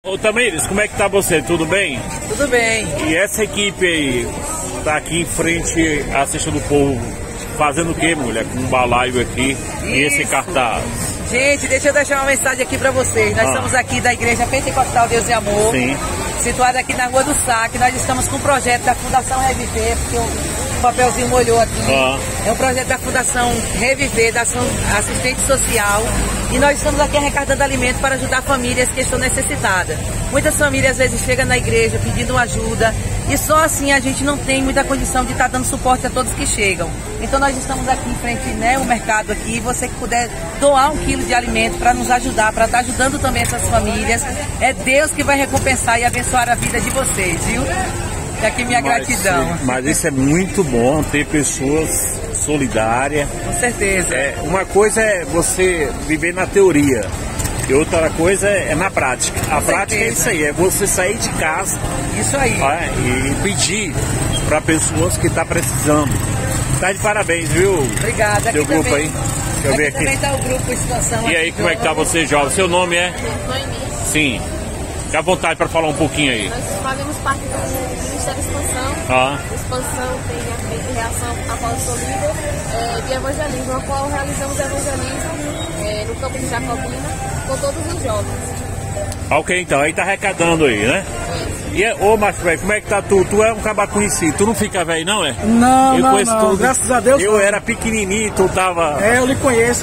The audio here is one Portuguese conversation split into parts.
Ô Tamires, como é que tá você? Tudo bem? Tudo bem. E essa equipe aí tá aqui em frente à Cesta do Povo, fazendo o que, mulher? Com um balaio aqui e esse cartaz. Gente, deixa eu deixar uma mensagem aqui pra vocês. Nós estamos aqui da Igreja Pentecostal Deus e Amor. Sim. Situada aqui na Rua do Saque. Nós estamos com um projeto da Fundação Reviver, porque o papelzinho molhou aqui. É um projeto da Fundação Reviver, da Ação Assistente Social. E nós estamos aqui arrecadando alimentos para ajudar famílias que estão necessitadas. Muitas famílias às vezes chegam na igreja pedindo ajuda e só assim a gente não tem muita condição de estar dando suporte a todos que chegam. Então nós estamos aqui em frente, né, o mercado aqui. Você que puder doar 1 quilo de alimento para nos ajudar, para estar ajudando também essas famílias, é Deus que vai recompensar e abençoar a vida de vocês, viu? E aqui minha gratidão. Mas isso é muito bom, ter pessoas solidárias. Com certeza. Uma coisa é você viver na teoria e outra coisa é na prática. A prática é isso aí, é você sair de casa. Isso aí. E pedir para pessoas que estão precisando. Tá de parabéns, viu? Obrigada. Seu grupo também, aí. Deixa eu ver aqui. Também tá o grupo Expansão. E aí, como é que tá você, jovem? Seu nome é? Noemi. Sim. Fique à vontade para falar um pouquinho aí. Nós fazemos parte do Ministério Expansão. Expansão tem a frente de reação à qual eu sou líder de evangelismo, a qual realizamos evangelismo no campo de Jacobina com todos os jovens. Ok, então, aí tá arrecadando aí, né? Ô, macho velho, como é que tá tu? Tu é um cabra conhecido, tu não fica velho não, é? Não, não, graças a Deus. Eu era pequenininho, tu tava... eu lhe conheço.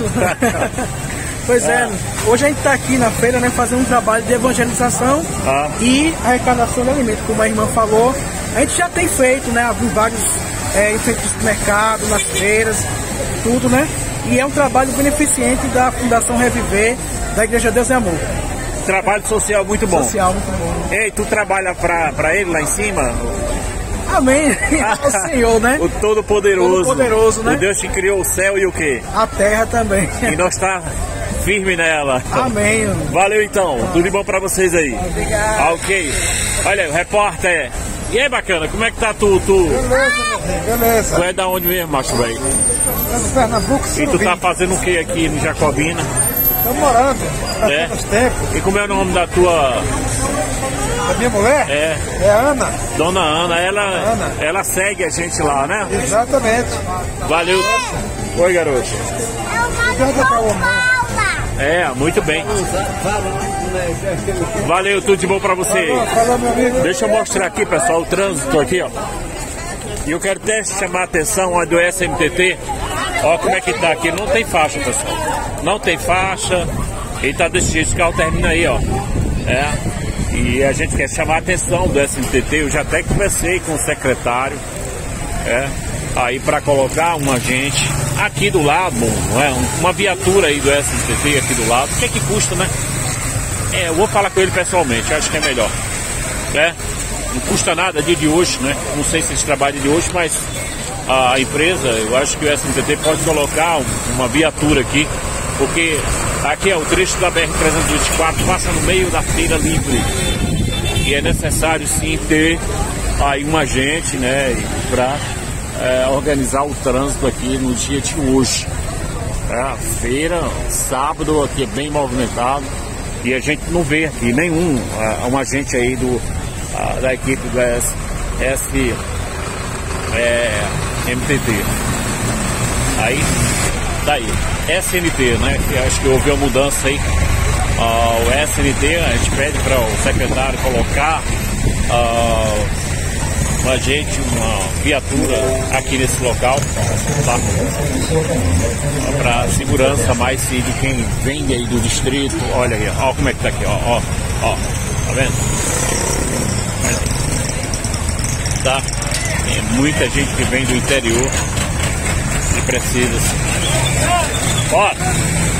Pois hoje a gente está aqui na feira, né, fazendo um trabalho de evangelização e arrecadação de alimentos, como a irmã falou. A gente já tem feito, né, em vários em frente do supermercado, nas feiras, tudo, né? E é um trabalho beneficente da Fundação Reviver, da Igreja Deus e Amor. Trabalho social muito bom. Social muito bom. Ei, tu trabalha pra ele lá em cima? Amém. O Senhor, né? O Todo-Poderoso. Todo-Poderoso, né? O Deus que criou o céu e o quê? A terra também. E nós tá firme nela. Amém. Valeu então. Tudo de bom pra vocês aí. Obrigado. Ok. Olha, o repórter. E aí, bacana, como é que tá tu? Beleza. Tu é da onde mesmo, macho, velho? Do Pernambuco, e tu tá fazendo o que aqui no Jacobina? Tô morando. Uns tempos. E como é o nome da tua... A minha mulher? É Ana. Dona Ana, ela segue a gente lá, né? Exatamente. Valeu. Oi, garoto. Muito bem. Valeu, tudo de bom pra você. Falou, meu amigo. Deixa eu mostrar aqui, pessoal, o trânsito aqui, ó. E eu quero até chamar a atenção do SMTT. Ó como é que tá aqui. Não tem faixa, pessoal. Não tem faixa. Ele tá desse jeito, o carro termina aí, ó. E a gente quer chamar a atenção do SMTT. Eu já até conversei com o secretário aí para colocar um agente aqui do lado, uma viatura aí do SMTT aqui do lado. O que é que custa, né? Eu vou falar com ele pessoalmente, acho que é melhor. Não custa nada dia de hoje, né? Não sei se eles trabalham de hoje, mas a empresa, eu acho que o SMTT pode colocar uma viatura aqui, porque aqui é o trecho da BR-324, passa no meio da feira livre. E é necessário sim ter aí um agente, né, para organizar o trânsito aqui no dia de hoje. A feira, sábado, aqui é bem movimentado e a gente não vê aqui nenhum um agente aí da equipe do MTT. Aí, daí, SMT, né, que acho que houve uma mudança aí. O SNT, a gente pede para o secretário colocar uma viatura aqui nesse local, tá? Para segurança mais de quem vem aí do distrito. Olha aí, ó como é que tá aqui, ó, tá vendo? Tá? Tem muita gente que vem do interior e precisa. Bora!